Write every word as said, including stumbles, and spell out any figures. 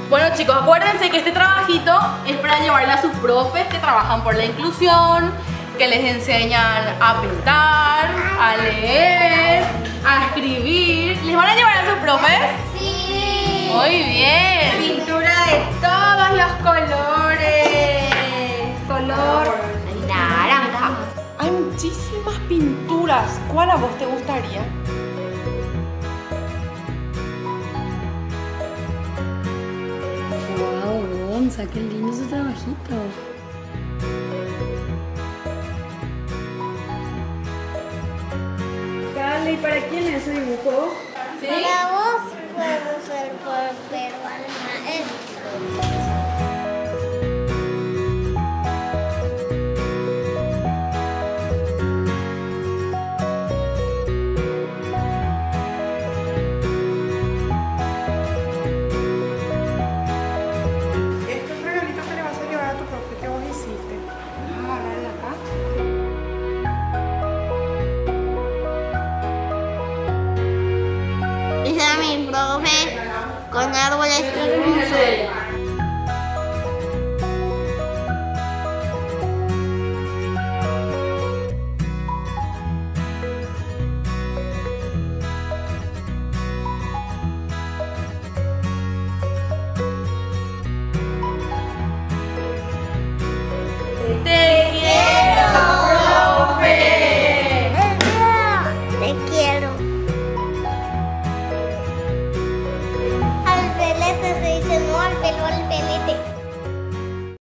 Bueno chicos, acuérdense que este trabajito es para llevarle a sus profes que trabajan por la inclusión, que les enseñan a pintar, a leer, a escribir. ¿Les van a llevar a sus profes? Sí. Muy bien. Pintura de todos los colores. Color naranja. Hay muchísimas pinturas. ¿Cuál a vos te gustaría? Wow, Gonza, qué lindo ese trabajito. Dale, ¿y para quién es ese dibujo? ¿Sí? Para vos puedo ser por pero al maestro. Este es un regalito que le vas a llevar a tu profe que vos hiciste. Vamos a agarrarle acá. Hice a mi profe con árboles y un sol.